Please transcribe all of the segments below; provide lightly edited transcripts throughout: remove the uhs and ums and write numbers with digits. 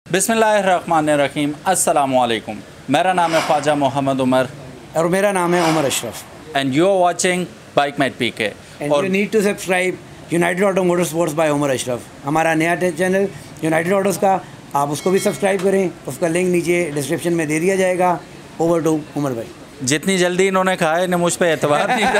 बिस्मिल्लाहिर्रहमानिर्रहीम, अस्सलामुअलैकुम। मेरा नाम है ख्वाजा मोहम्मद उमर और मेरा नाम है Umar Ashraf and you are watching Bikemate PK. और you need to subscribe United Auto Motorsports by Umar Ashraf, हमारा नया चैनल यूनाइटेड ऑटोस का, आप उसको भी सब्सक्राइब करें। उसका लिंक नीचे डिस्क्रिप्शन में दे दिया जाएगा। ओवर टू उमर भाई। जितनी जल्दी इन्होंने कहा है मुझ पे एतबार नहीं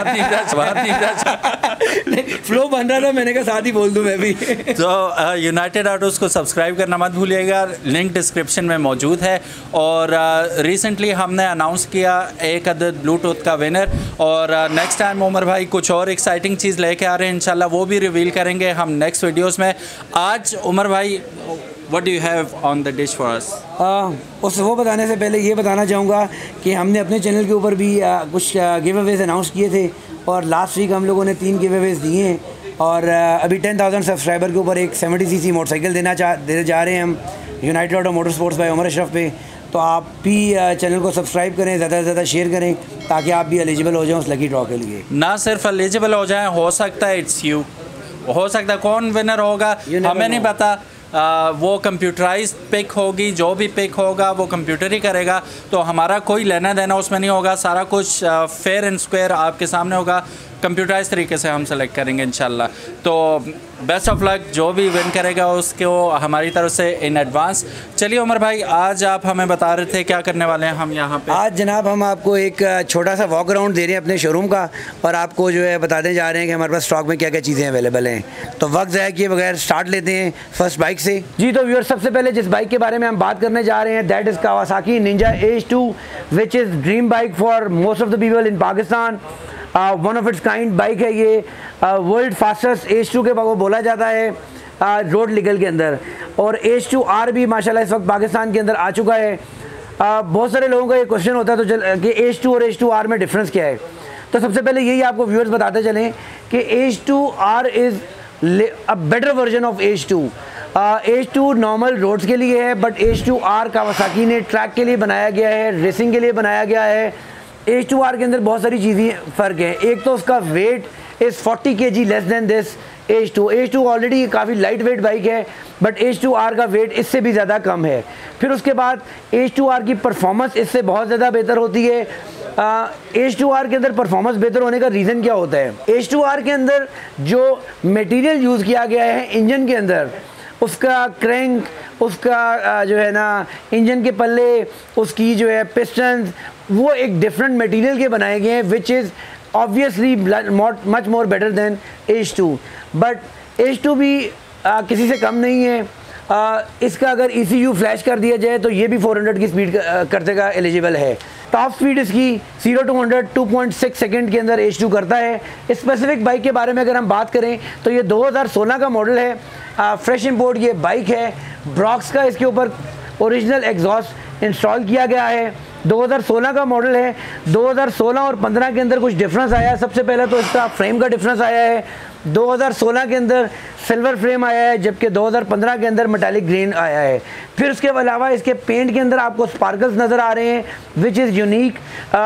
फ्लो बन रहा था, मैंने कहा साथ ही बोल दूं मैं भी। तो यूनाइटेड ऑटोस को सब्सक्राइब करना मत भूलिएगा, लिंक डिस्क्रिप्शन में मौजूद है। और रिसेंटली हमने अनाउंस किया एक अदद ब्लूटूथ का विनर, और नेक्स्ट टाइम उमर भाई कुछ और एक्साइटिंग चीज़ लेके आ रहे हैं इंशाल्लाह, वो भी रिवील करेंगे हम नेक्स्ट वीडियोस में। आज उमर भाई, What do you have on the dish for us? वो बताने से पहले ये बताना चाहूँगा कि हमने अपने चैनल के ऊपर भी कुछ गिव अवेज अनाउंस किए थे, और लास्ट वीक हम लोगों ने 3 गिव अवेज दिए हैं। और अभी 10,000 सब्सक्राइबर के ऊपर एक 70cc मोटरसाइकिल देने जा रहे हैं हम United Auto Motorsports by Umar Ashraf पे। तो आप भी चैनल को सब्सक्राइब करें, ज़्यादा से ज़्यादा शेयर करें, ताकि आप भी एलिजिबल हो जाएँ उस लकी ड्रॉ के लिए। ना सिर्फ एलिजिबल हो जाएँ, हो सकता है इट्स यू, हो सकता है कौन विनर होगा हमें नहीं पता। वो कंप्यूटराइज पिक होगी, जो भी पिक होगा वो कंप्यूटर ही करेगा, तो हमारा कोई लेना देना उसमें नहीं होगा। सारा कुछ फेयर एंड स्क्वायर आपके सामने होगा, कंप्यूटराइज तरीके से हम सेलेक्ट करेंगे इंशाल्लाह। तो बेस्ट ऑफ लक, जो भी विन करेगा उसको हमारी तरफ से इन एडवांस। चलिए उमर भाई, आज आप हमें बता रहे थे क्या करने वाले हैं हम यहाँ पे। आज जनाब हम आपको एक छोटा सा वॉक अराउंड दे रहे हैं अपने शोरूम का, और आपको जो है बताने जा रहे हैं कि हमारे पास स्टॉक में क्या क्या चीज़ें अवेलेबल हैं। तो वक्त ज़ाया किए बगैर स्टार्ट लेते हैं फर्स्ट बाइक से। जी तो व्यूअर, सबसे पहले जिस बाइक के बारे में हम बात करने जा रहे हैं that is Kawasaki Ninja H2, which is dream bike for most of the people in Pakistan. One of its kind bike है ये, वर्ल्ड फास्टेस्ट H2 के वो बोला जाता है रोड लीगल के अंदर। और H2R भी माशाल्लाह इस वक्त पाकिस्तान के अंदर आ चुका है। बहुत सारे लोगों का ये क्वेश्चन होता है तो कि H2 और H2R में डिफरेंस क्या है। तो सबसे पहले यही आपको व्यूअर्स बताते चलें कि H2R is a better version of H2। H2 normal roads के लिए है, बट H2R कावासाकी ने ट्रैक के लिए बनाया गया है, रेसिंग के लिए बनाया गया है। H2R के अंदर बहुत सारी चीज़ें फ़र्क हैं। एक तो उसका weight is 40 kg less than this H2। H2 already काफ़ी लाइट वेट बाइक है, बट H2R का वेट इससे भी ज़्यादा कम है। फिर उसके बाद H2R की परफॉर्मेंस इससे बहुत ज़्यादा बेहतर होती है। H2R के अंदर परफॉर्मेंस बेहतर होने का रीज़न क्या होता है? H2R के अंदर जो मटेरियल यूज़ किया गया है इंजन के अंदर, उसका क्रैंक, उसका जो है ना इंजन के पल्ले, उसकी जो है पिस्टन्स, वो एक डिफरेंट मटेरियल के बनाए गए हैं, which is obviously much more better than H2। But H2 भी किसी से कम नहीं है। इसका अगर ECU फ्लैश कर दिया जाए तो ये भी 400 की स्पीड करने का एलिजिबल है। टॉप स्पीड इसकी 0 to 100 2.6 सेकेंड के अंदर H2 करता है। स्पेसिफिक बाइक के बारे में अगर हम बात करें तो ये 2016 का मॉडल है, फ्रेश इंपोर्ट ये बाइक है। ब्रॉक्स का इसके ऊपर ओरिजिनल एग्जॉस्ट इंस्टॉल किया गया है। 2016 का मॉडल है। 2016 और 15 के अंदर कुछ डिफरेंस आया है। सबसे पहले तो इसका फ्रेम का डिफरेंस आया है। 2016 के अंदर सिल्वर फ्रेम आया है, जबकि 2015 के अंदर मेटालिक ग्रीन आया है। फिर उसके अलावा इसके पेंट के अंदर आपको स्पार्कल्स नज़र आ रहे हैं, विच इज़ यूनिक।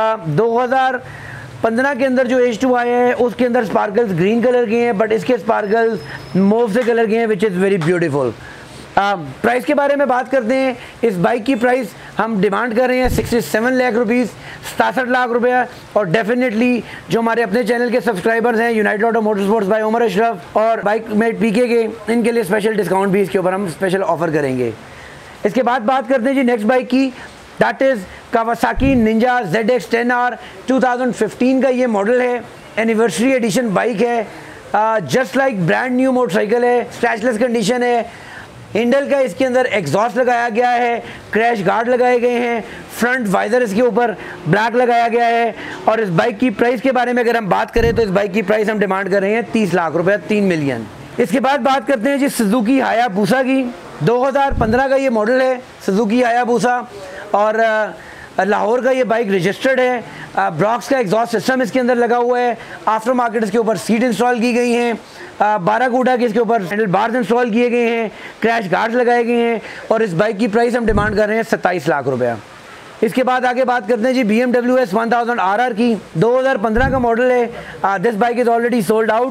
2015 के अंदर जो H2 आया है उसके अंदर स्पार्कल्स ग्रीन कलर के हैं, बट इसके स्पार्कल्स मोव से कलर के हैं, which is very beautiful. Price के बारे में बात करते हैं। इस बाइक की प्राइस हम डिमांड कर रहे हैं 67 लाख रुपीज़, 67 लाख रुपया। और डेफिनेटली जो हमारे अपने चैनल के सब्सक्राइबर्स हैं United Auto Motorsports by Umar Ashraf और बाइकमेट पीके के, इनके लिए स्पेशल डिस्काउंट भी इसके ऊपर हम स्पेशल ऑफर करेंगे। इसके बाद बात करते हैं जी नेक्स्ट बाइक की, that is Kawasaki Ninja ZX10R। 2015 का ये मॉडल है, एनिवर्सरी एडिशन बाइक है। Just like brand new motorcycle है, स्क्रैचलेस कंडीशन है। हैंडल का इसके अंदर एग्जॉस्ट लगाया गया है, क्रैश गार्ड लगाए गए हैं, फ्रंट वाइजर इसके ऊपर ब्लैक लगाया गया है। और इस बाइक की प्राइस के बारे में अगर हम बात करें तो इस बाइक की प्राइस हम डिमांड कर रहे हैं 30 लाख रुपए, 3 मिलियन। इसके बाद बात करते हैं जी सुजुकी हायाबुसा की। 2015 का ये मॉडल है सुजुकी हायाबुसा, और लाहौर का ये बाइक रजिस्टर्ड है। ब्रॉक्स का एग्जॉस्ट सिस्टम इसके अंदर लगा हुआ है। आफ्टर मार्केट इसके ऊपर सीट इंस्टॉल की गई हैं। 12 कूटा के इसके ऊपर हैंडल बार्स इंस्टॉल किए गए हैं, क्रैश गार्ड्स लगाए गए हैं। और इस बाइक की प्राइस हम डिमांड कर रहे हैं 27 लाख रुपया। इसके बाद आगे बात करते हैं जी BMW S1000 RR की। 2015 का मॉडल है। This bike is already sold out.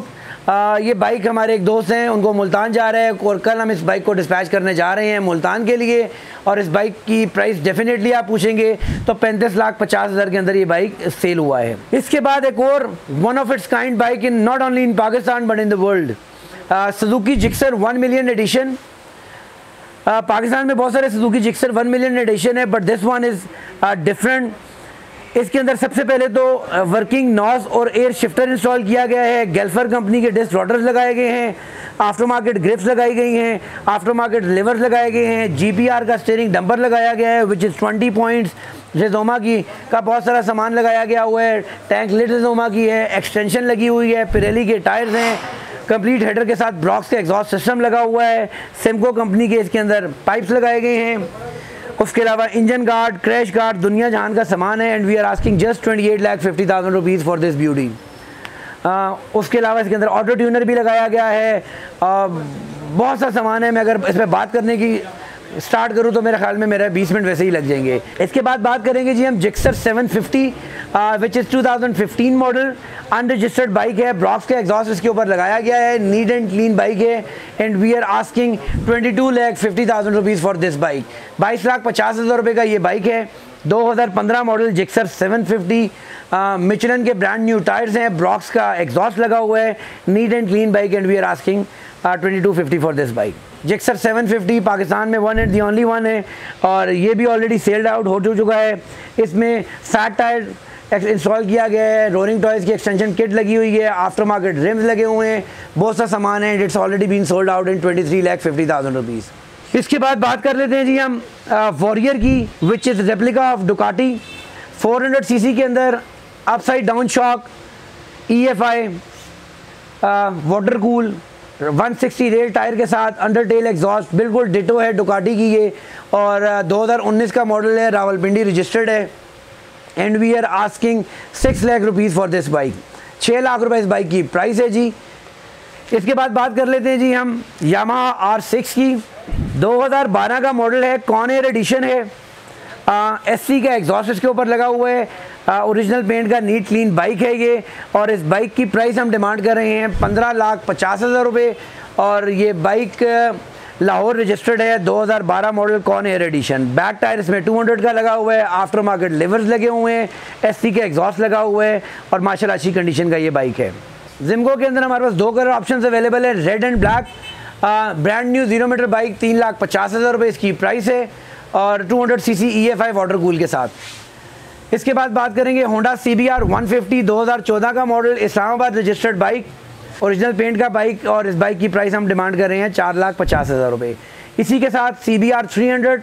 ये बाइक हमारे एक दोस्त हैं, उनको मुल्तान जा रहे हैं और कल हम इस बाइक को डिस्पैच करने जा रहे हैं मुल्तान के लिए। और इस बाइक की प्राइस डेफिनेटली आप पूछेंगे तो 35,50,000 के अंदर ये बाइक सेल हुआ है। इसके बाद एक और one of its kind bike in not only in Pakistan but in the world, Suzuki Gixxer 1 million edition. Pakistan में बहुत सारे सुजुकी जिक्सर 1 मिलियन एडिशन है, but this one is different. इसके अंदर सबसे पहले तो वर्किंग नॉज और एयर शिफ्टर इंस्टॉल किया गया है, गेल्फर कंपनी के डिस्क रोटर्स लगाए गए हैं, आफ्टर मार्केट ग्रिप्स लगाई गई हैं, आफ्टर मार्केट लिवर्स लगाए गए हैं, GPR का स्टीयरिंग डंपर लगाया गया है विच इज़ 20 पॉइंट्स, रेजोमा की का बहुत सारा सामान लगाया गया हुआ है, टैंक लिड रेजोमा की है, एक्सटेंशन लगी हुई है, पिरेली के टायर्स हैं, कंप्लीट हेडर के साथ ब्रॉक्स का एग्जॉस्ट सिस्टम लगा हुआ है, सिमको कंपनी के इसके अंदर पाइप्स लगाए गए हैं। उसके अलावा इंजन गार्ड, क्रैश गार्ड, दुनिया जहान का सामान है and we are asking just 28,50,000 rupees for this beauty. उसके अलावा इसके अंदर ऑटो ट्यूनर भी लगाया गया है, बहुत सा सामान है। मैं अगर इस पर बात करने की स्टार्ट करूँ तो मेरे ख्याल में मेरा 20 मिनट वैसे ही लग जाएंगे। इसके बाद बात करेंगे जी हम Gixxer 750 which is 2015 model, unregistered bike है, ब्रॉक्स का एग्जॉस्ट इसके ऊपर लगाया गया है, नीट एंड क्लीन बाइक है and we are asking 22,50,000 rupees for this bike. 22,50,000 रुपये का ये बाइक है। 2015 मॉडल जिक्सर 750, मिचलन के ब्रांड न्यू टायर्स हैं, ब्रॉक्स का एग्जॉस्ट लगा हुआ है, neat and clean bike and we are asking 2250 for this bike. Gixxer 750 Pakistan में one and the only one है और ये भी ऑलरेडी सेल्ड आउट हो चुका है। इसमें फैट टायर इंस्टॉल किया गया है, रोलिंग टॉयज़ की एक्सटेंशन किट लगी हुई है, आफ्टर मार्केट रिम्स लगे हुए हैं, बहुत सा सामान है। It's already been sold out in 23,50,000 rupees. इसके बाद बात कर लेते हैं जी हम वॉरियर की which is replica of Ducati, 400 CC के अंदर, upside down shock, EFI, water cool, 160 rear tyre के साथ, अंडर टेल एग्जॉस्ट, बिल्कुल डिटो है डुकाटी की ये और 2019 का मॉडल है, रावलपिंडी रजिस्टर्ड है and we are asking 6 lakh rupees for this bike. 6 lakh रुपए इस बाइक की प्राइस है जी। इसके बाद बात कर लेते हैं जी हम यामाहा R6 की, 2012 का मॉडल है, कॉर्नेर एडिशन है, SC का एग्जॉस्ट इसके ऊपर लगा हुआ है, ओरिजिनल पेंट का नीट क्लीन बाइक है ये और इस बाइक की प्राइस हम डिमांड कर रहे हैं 15,50,000 रुपये और ये बाइक लाहौर रजिस्टर्ड है, 2012 model corner edition. Back tyre इसमें 200 का लगा हुआ है, आफ्टर मार्केट लिवर्स लगे हुए हैं, SC का एग्जॉस्ट लगा हुआ है और माशाल्लाह अच्छी कंडीशन का ये बाइक है। जिम्को के अंदर हमारे पास 2 कलर ऑप्शन अवेलेबल है, red and black. Brand new 0 meter bike, 3,50,000 रुपये इसकी प्राइस है और 200 सीसी EFI वाटर कूल के साथ। इसके बाद बात करेंगे होंडा CBR 150, 2014 का model, Islamabad registered bike, original paint का बाइक और इस बाइक की प्राइस हम डिमांड कर रहे हैं 4,50,000 रुपये। इसी के साथ CBR 300,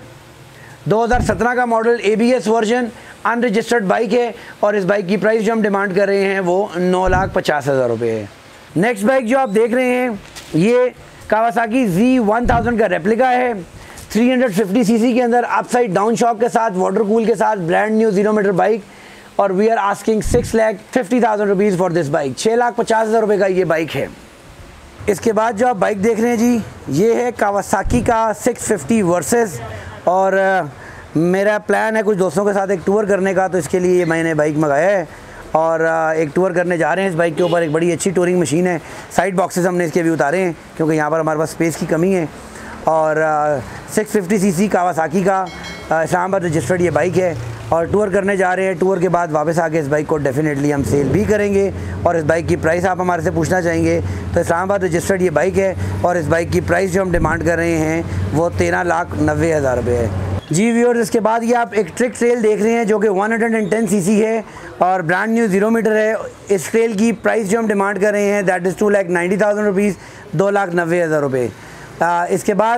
2017 का model, ABS version, unregistered bike है और इस बाइक की प्राइस जो हम डिमांड कर रहे हैं वो 9,50,000 रुपये है। नेक्स्ट बाइक जो आप देख रहे हैं ये कावासाकी Z1000 का रेप्लिका है, 350 सीसी के अंदर, अपसाइड डाउन शॉक के साथ, वाटर कूल के साथ, ब्रांड न्यू 0 मीटर बाइक और we are asking 6,50,000 rupees for this bike. 6,50,000 रुपये का ये बाइक है। इसके बाद जो आप बाइक देख रहे हैं जी ये है कावासाकी का 650 वर्सेस और मेरा प्लान है कुछ दोस्तों के साथ एक टूर करने का, तो इसके लिए मैंने बाइक मंगाया है और एक टूर करने जा रहे हैं इस बाइक के ऊपर। एक बड़ी अच्छी टूरिंग मशीन है, साइड बॉक्सेस हमने इसके भी उतारे हैं क्योंकि यहाँ पर हमारे पास स्पेस की कमी है और 650 सीसी कावासाकी का इस्लामाबाद रजिस्टर्ड ये बाइक है और टूर करने जा रहे हैं। टूर के बाद वापस आके इस बाइक को डेफिनेटली हम सेल भी करेंगे और इस बाइक की प्राइस आप हमारे से पूछना चाहेंगे तो इस्लामाबाद रजिस्टर्ड ये बाइक है और इस बाइक की प्राइस जो हम डिमांड कर रहे हैं वो 13,90,000 रुपये है जी व्यूअर्स। इसके बाद ये आप एक ट्रिक ट्रेल देख रहे हैं जो कि 110 सीसी है और ब्रांड न्यू 0 मीटर है। इस ट्रेल की प्राइस जो हम डिमांड कर रहे हैं दैट इज़ 2,90,000 रुपीज़, 2,90,000 रुपये। इसके बाद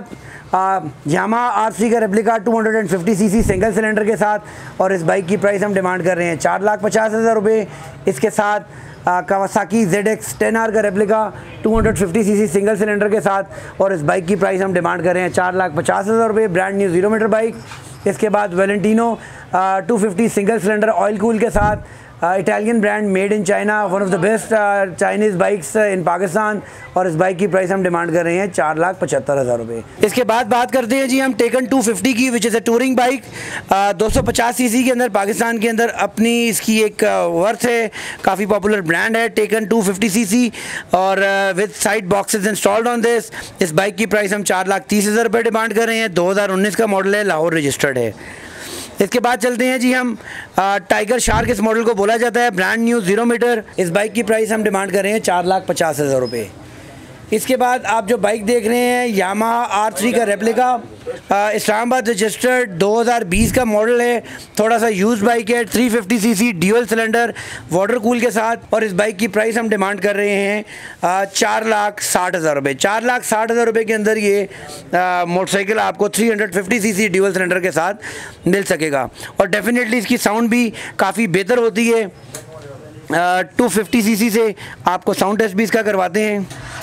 यामाहा R3 का रेप्लिका 250 सीसी सिंगल सिलेंडर के साथ और इस बाइक की प्राइस हम डिमांड कर रहे हैं 4,50,000 रुपये। इसके साथ कावासाकी ZX 10R का रेप्लिका 250 सीसी सिंगल सिलेंडर के साथ और इस बाइक की प्राइस हम डिमांड कर रहे हैं 4,50,000 रुपये, ब्रांड न्यू 0 मीटर बाइक। इसके बाद Valentino 250 single cylinder oil cool के साथ Italian brand, made in China, one of the best Chinese bikes in Pakistan, और इस बाइक की प्राइस हम डिमांड कर रहे हैं 4,75,000 रुपये। इसके बाद बात करते हैं जी हम टेकन 250 की, which is a touring bike. 250 CC के अंदर पाकिस्तान के अंदर अपनी इसकी एक वर्थ है, काफ़ी पॉपुलर ब्रांड है टेकन 250 सीसी, और with side boxes installed on this. इस बाइक की प्राइस हम 4,30,000 रुपये डिमांड कर रहे हैं। 2019 का मॉडल है, लाहौर रजिस्टर्ड है। इसके बाद चलते हैं जी हम टाइगर शार्क, इस मॉडल को बोला जाता है, ब्रांड न्यू 0 मीटर। इस बाइक की प्राइस हम डिमांड कर रहे हैं 4,50,000 रुपये। इसके बाद आप जो बाइक देख रहे हैं यामाहा R3 का रेप्लिका, इस्लामाबाद रजिस्टर्ड, 2020 का मॉडल है, थोड़ा सा यूज बाइक है, 350 CC dual cylinder water cool के साथ, और इस बाइक की प्राइस हम डिमांड कर रहे हैं 4,60,000 रुपये। 4,60,000 रुपये के अंदर ये मोटरसाइकिल आपको 350 सीसी ड्यूअल सिलेंडर के साथ मिल सकेगा, और डेफिनेटली इसकी साउंड भी काफ़ी बेहतर होती है। 250 सीसी से आपको साउंड टेस्ट भी इसका करवाते हैं।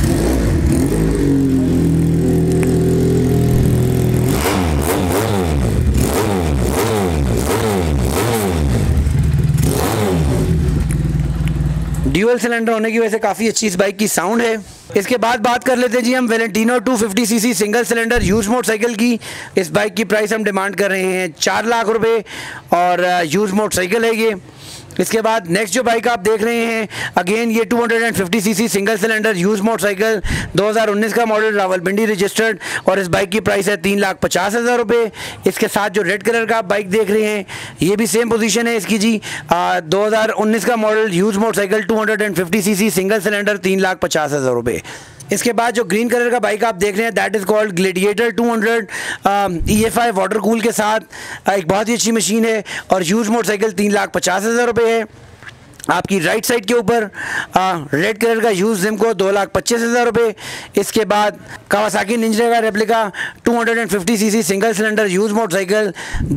ड्यूअल सिलेंडर होने की वजह से काफ़ी अच्छी इस बाइक की साउंड है। इसके बाद बात कर लेते हैं जी हम Valentino 250 CC single cylinder use motorcycle की। इस बाइक की प्राइस हम डिमांड कर रहे हैं 4 लाख रुपए, और यूज मोटरसाइकिल है ये। इसके बाद नेक्स्ट जो बाइक आप देख रहे हैं, अगेन ये 250 CC single cylinder use motorcycle, 2019 का मॉडल, रावलपिंडी रजिस्टर्ड, और इस बाइक की प्राइस है 3,50,000 रुपये। इसके साथ जो रेड कलर का आप बाइक देख रहे हैं, ये भी सेम पोजीशन है इसकी जी, 2019 का model, use motorcycle, 250 CC single cylinder, 3,50,000 रुपये। इसके बाद जो ग्रीन कलर का बाइक आप देख रहे हैं, that is called Gladiator 200 EFI water cool के साथ, एक बहुत ही अच्छी मशीन है, और यूज मोटरसाइकिल 3,50,000 रुपये है। आपकी राइट साइड के ऊपर रेड कलर का यूज जिमको 2,25,000 रुपये। इसके बाद कावासाकी निंजा का replica 250 CC single cylinder use motorcycle,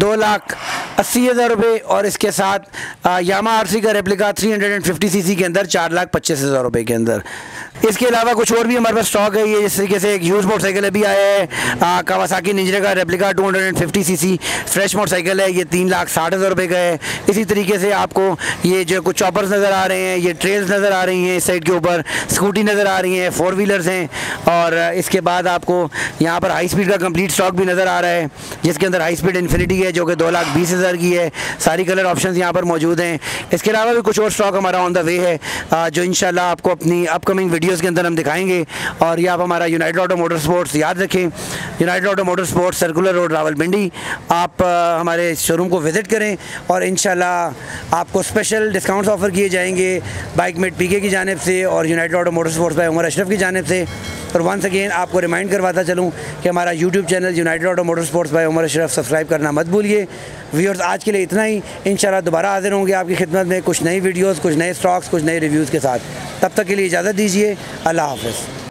2,80,000 रुपये, और इसके साथ यामाहा R3 का रेप्लिका 350 सीसी के अंदर 4,25,000 रुपये के अंदर। इसके अलावा कुछ और भी हमारे पास स्टॉक है। ये जिस तरीके से एक यूज मोटरसाइकिल अभी आया है, कावासाकी निंजा का रेप्लिका 250 सीसी फ्रेश मोटरसाइकिल है, ये 3,60,000 रुपये का है। इसी तरीके से आपको ये जो कुछ चॉपर्स नज़र आ रहे हैं, ये ट्रेल्स नज़र आ रही हैं, इस साइड के ऊपर स्कूटी नज़र आ रही हैं, 4 व्हीलर्स हैं, और इसके बाद आपको यहाँ पर हाई स्पीड का कंप्लीट स्टॉक भी नज़र आ रहा है, जिसके अंदर हाई स्पीड इन्फिनिटी है जो कि 2,20,000 की है। सारी कलर ऑप्शंस यहाँ पर मौजूद हैं। इसके अलावा भी कुछ और स्टॉक हमारा ऑन द वे है, जो इंशाल्लाह आपको अपनी अपकमिंग वीडियोज़ के अंदर हम दिखाएंगे। और ये आप हमारा यूनाइटेड ऑटो मोटर स्पोर्ट्स याद रखें, United Auto Motor Sports, circular road, Rawalpindi. आप हमारे शोरूम को विज़िट करें, और इंशाल्लाह आपको स्पेशल डिस्काउंट्स ऑफ़र किए जाएंगे बाइकमेट PK की जानिब से और United Auto Motor Sports by Umar Ashraf की जानिब से। और वंस अगेन आपको रिमाइंड करवाता चलूँ कि हमारा YouTube channel United Auto Motor Sports by Umar Ashraf subscribe करना मत भूलिए। व्यूअर्स, आज के लिए इतना ही। इंशाल्लाह दोबारा हाजिर होंगे आपकी खिदमत में कुछ नई वीडियोज़, कुछ नए स्टॉक्स, कुछ नए रिव्यूज़ के साथ। तब तक के लिए इजाज़त दीजिए। अल्लाह हाफ़िज़।